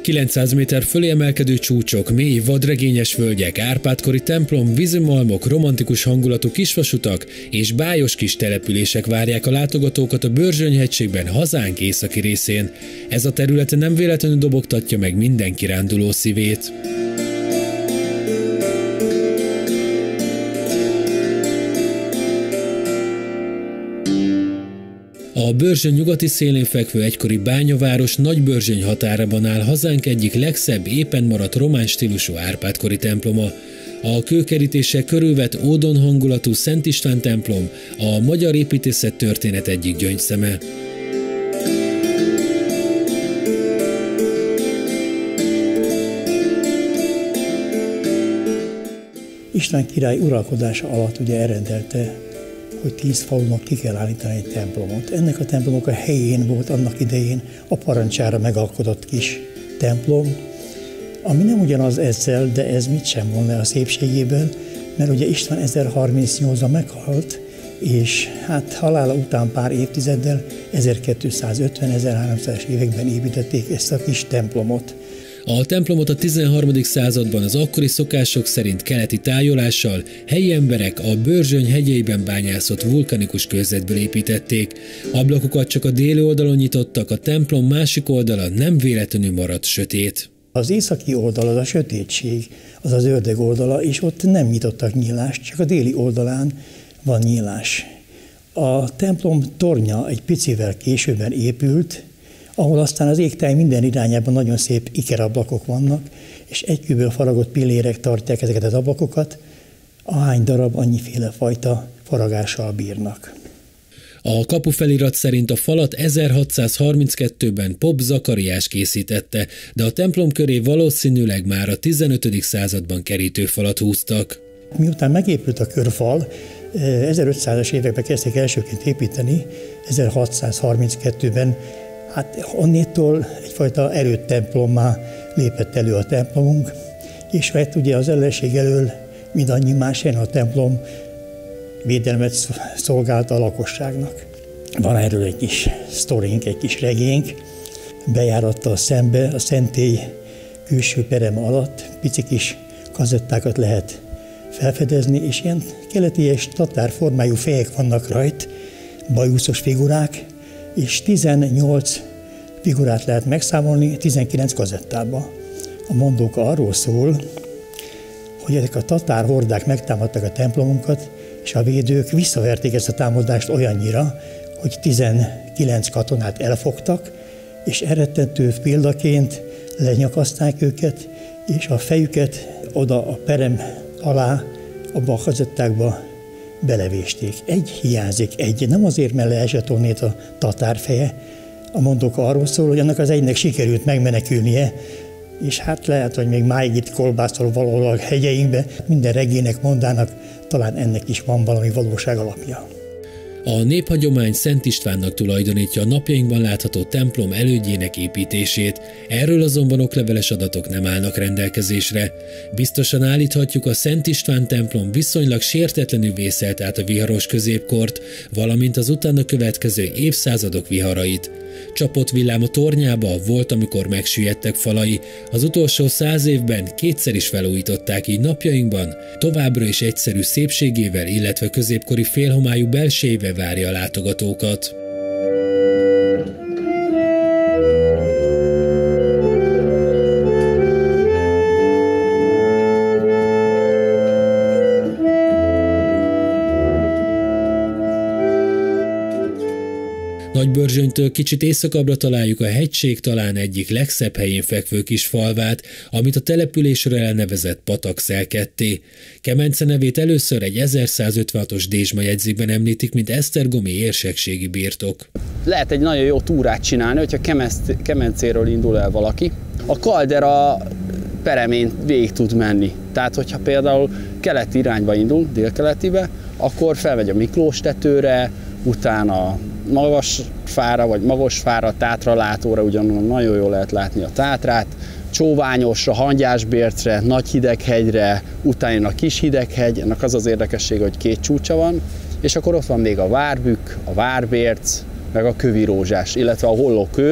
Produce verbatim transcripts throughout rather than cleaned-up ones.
kilencszáz méter fölé emelkedő csúcsok, mély vadregényes völgyek, Árpád-kori templom, vízimalmok, romantikus hangulatú kisvasutak és bájos kis települések várják a látogatókat a Börzsöny-hegységben, hazánk északi részén. Ez a terület nem véletlenül dobogtatja meg minden kiránduló szívét. A Börzsöny nyugati szélén fekvő egykori bányaváros Nagybörzsöny határában áll hazánk egyik legszebb, éppen maradt román stílusú Árpád-kori temploma. A kőkerítéssel körülvett ódon hangulatú Szent István templom a magyar építészet történet egyik gyöngyszeme. István király uralkodása alatt ugye elrendelte, hogy tíz falunak ki kell állítani egy templomot. Ennek a templomok a helyén volt annak idején a parancsára megalkotott kis templom, ami nem ugyanaz ezzel, de ez mit sem von le a szépségéből, mert ugye István ezerharmincnyolcban meghalt, és hát halála után pár évtizeddel, ezerkétszázötven-ezerháromszázas években építették ezt a kis templomot. A templomot a tizenharmadik században az akkori szokások szerint keleti tájolással helyi emberek a Börzsöny hegyeiben bányászott vulkanikus kőzetből építették. Ablakokat csak a déli oldalon nyitottak, a templom másik oldala nem véletlenül maradt sötét. Az északi oldal az a sötétség, az az ördög oldala, és ott nem nyitottak nyílást, csak a déli oldalán van nyílás. A templom tornya egy picivel későbben épült, ahol aztán az égtáj minden irányában nagyon szép ikerablakok vannak, és egykőből faragott pillérek tartják ezeket az ablakokat, ahány darab annyiféle fajta faragással bírnak. A kapufelirat szerint a falat ezerhatszázharminckettőben Popp Zakariás készítette, de a templom köré valószínűleg már a tizenötödik században kerítőfalat húztak. Miután megépült a körfal, ezerötszázas években kezdték elsőként építeni, ezerhatszázharminckettőben hát onnétól egyfajta erődtemplommá lépett elő a templomunk, és hát ugye az ellenség elől mindannyi más helyen a templom védelmet szolgálta a lakosságnak. Van erről egy kis sztorink, egy kis regénk, bejárattal szembe a szentély külső perem alatt pici kis kazettákat lehet felfedezni, és ilyen keleties tatár formájú fejek vannak rajt, bajuszos figurák, és tizennyolc figurát lehet megszámolni tizenkilenc kazettába. A mondóka arról szól, hogy ezek a tatár hordák megtámadtak a templomunkat, és a védők visszaverték ezt a támadást olyannyira, hogy tizenkilenc katonát elfogtak, és elrettentő példaként lenyakaszták őket, és a fejüket oda a perem alá, abba a kazettákba belevésték. Egy hiányzik, egy. Nem azért, mert leesett onnét a tatár feje. A mondóka arról szól, hogy annak az egynek sikerült megmenekülnie, és hát lehet, hogy még máig itt kolbászol valahol a hegyeinkbe. Minden regének mondának, talán ennek is van valami valóság alapja. A néphagyomány Szent Istvánnak tulajdonítja a napjainkban látható templom elődjének építését, erről azonban okleveles adatok nem állnak rendelkezésre. Biztosan állíthatjuk, a Szent István templom viszonylag sértetlenül vészelt át a viharos középkort, valamint az utána következő évszázadok viharait. Csapott villám a tornyába, volt, amikor megsüllyedtek falai, az utolsó száz évben kétszer is felújították, így napjainkban továbbra is egyszerű szépségével, illetve középkori félhomályú belsejével várja a látogatókat. Nagybörzsönytől kicsit északabbra találjuk a hegység talán egyik legszebb helyén fekvő kis falvát, amit a településről elnevezett patak szel ketté. Kemence nevét először egy ezerszázötvenhatos dézsma jegyzékben említik, mint esztergomi érsekségi birtok. Lehet egy nagyon jó túrát csinálni, hogyha Kemencéről indul el valaki. A kaldera peremén végig tud menni. Tehát, hogyha például keleti irányba indul, délkeletibe, akkor felmegy a Miklós tetőre, utána Magasfára, vagy Magosfára, Tátralátóra, ugyanúgy nagyon jól lehet látni a Tátrát, Csóványosra, Hangyásbércre, Nagyhideghegyre, utána a Kishideghegy, ennek az az érdekessége, hogy két csúcsa van, és akkor ott van még a Várbükk, a Várbérc, meg a Kövirózsás, illetve a Hollókő,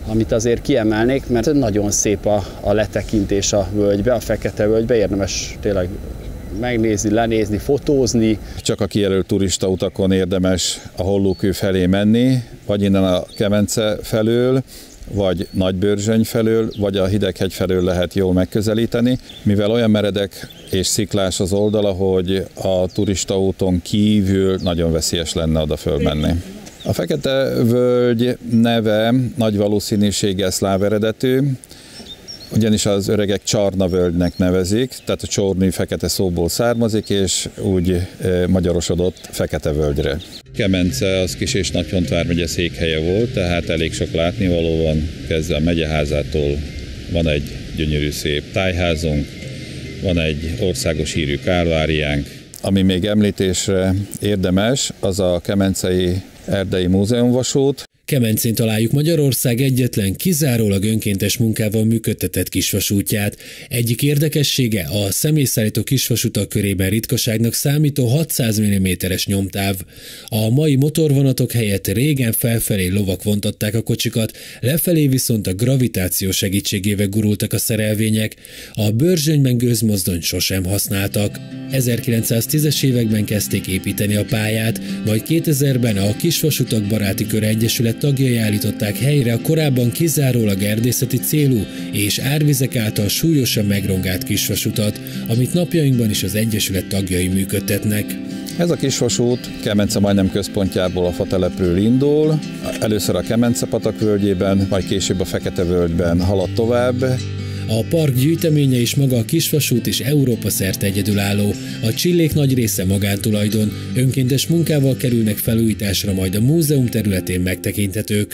amit azért kiemelnék, mert nagyon szép a, a letekintés a völgybe, a Fekete völgybe, érdemes tényleg megnézni, lenézni, fotózni. Csak a kijelölt turista utakon érdemes a Hollókő felé menni, vagy innen a Kemence felől, vagy Nagybörzsöny felől, vagy a Hideghegy felől lehet jól megközelíteni, mivel olyan meredek és sziklás az oldala, hogy a turistaúton kívül nagyon veszélyes lenne oda fölmenni. A Fekete-völgy neve nagy valószínűséggel szláv eredetű, ugyanis az öregek Csarna-völgynek nevezik, tehát a csornű fekete szóból származik, és úgy e, magyarosodott Fekete-völgyre. Kemence az Kis- és Nagyhontvár megye székhelye volt, tehát elég sok látnivaló van, kezdve a megyeházától van egy gyönyörű szép tájházunk, van egy országos hírű kálváriánk. Ami még említésre érdemes, az a Kemencei Erdei Múzeumvasút. Kemencén találjuk Magyarország egyetlen kizárólag önkéntes munkával működtetett kisvasútját. Egyik érdekessége a személyszállító kisvasutak körében ritkaságnak számító hatszáz milliméteres nyomtáv. A mai motorvonatok helyett régen felfelé lovak vontatták a kocsikat, lefelé viszont a gravitáció segítségével gurultak a szerelvények. A Börzsönyben gőzmozdony sosem használtak. ezerkilencszáztízes években kezdték építeni a pályát, majd kétezerben a Kisvasutak Baráti Kör Egyesület tagjai állították helyre a korábban kizárólag erdészeti célú és árvizek által súlyosan megrongált kisvasutat, amit napjainkban is az Egyesület tagjai működtetnek. Ez a kisvasút Kemence majdnem központjából, a fatelepről indul, először a Kemence-patak völgyében, majd később a Fekete-völgyben halad tovább. A park gyűjteménye és maga a kisvasút is Európa szerte egyedülálló. A csillék nagy része magántulajdon, önkéntes munkával kerülnek felújításra, majd a múzeum területén megtekinthetők.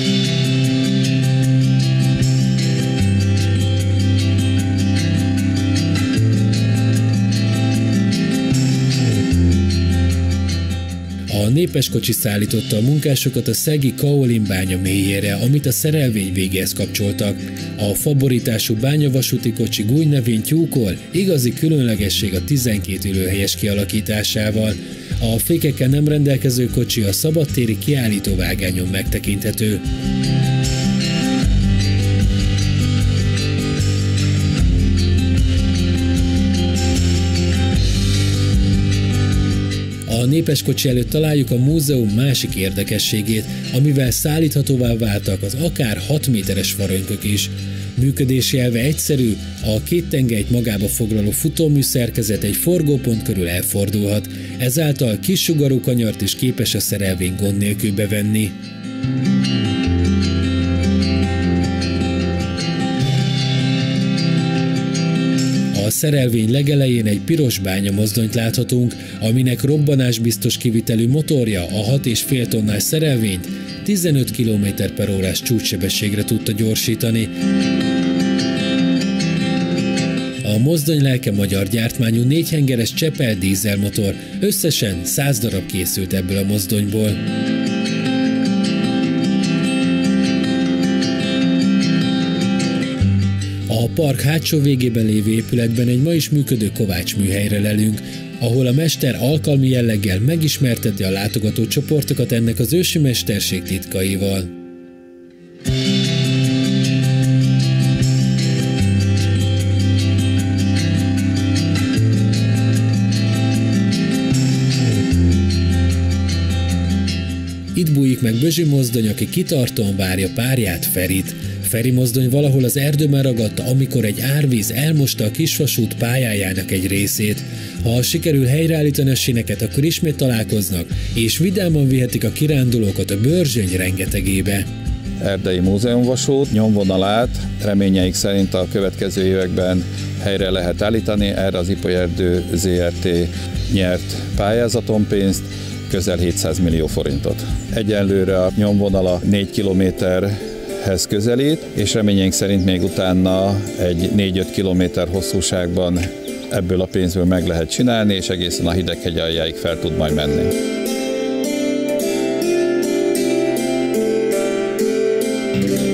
A népes kocsi szállította a munkásokat a szegi Kaolin bánya mélyére, amit a szerelvény végéhez kapcsoltak. A faborítású bányavasúti kocsi gúnynövén tyúkol, igazi különlegesség a tizenkét ülőhelyes kialakításával. A fékekkel nem rendelkező kocsi a szabadtéri kiállítóvágányon megtekinthető. A népes kocsi előtt találjuk a múzeum másik érdekességét, amivel szállíthatóvá váltak az akár hat méteres farönykök is. Működési elve egyszerű, a két tengelyt magába foglaló futómű szerkezet egy forgópont körül elfordulhat, ezáltal kis sugarú kanyart is képes a szerelvény gond nélkül bevenni. A szerelvény legelején egy piros bányamozdonyt láthatunk, aminek robbanásbiztos kivitelű motorja a hat egész öt tonnás szerelvényt tizenöt kilométer per órás csúcssebességre tudta gyorsítani. A mozdony lelke magyar gyártmányú négyhengeres Csepel dízelmotor, összesen száz darab készült ebből a mozdonyból. A park hátsó végében lévő épületben egy ma is működő kovácsműhelyre lelünk, ahol a mester alkalmi jelleggel megismerteti a látogató csoportokat ennek az ősi mesterség titkaival. Itt bújik meg Bözsi mozdony, aki kitartóan várja párját, Ferit. Feri mozdony valahol az erdőben ragadta, amikor egy árvíz elmosta a kisvasút pályájának egy részét. Ha sikerül helyreállítani a síneket, akkor ismét találkoznak, és vidáman vihetik a kirándulókat a Börzsöny rengetegébe. Erdei Múzeumvasút nyomvonalát reményeik szerint a következő években helyre lehet állítani, erre az Ipolyerdő zé er té nyert pályázaton pénzt, közel hétszáz millió forintot. Egyelőre a nyomvonala négy kilométerhez közelít, és reményeink szerint még utána egy négy-öt kilométer hosszúságban ebből a pénzből meg lehet csinálni, és egészen a Hideghegy aljáig fel tud majd menni.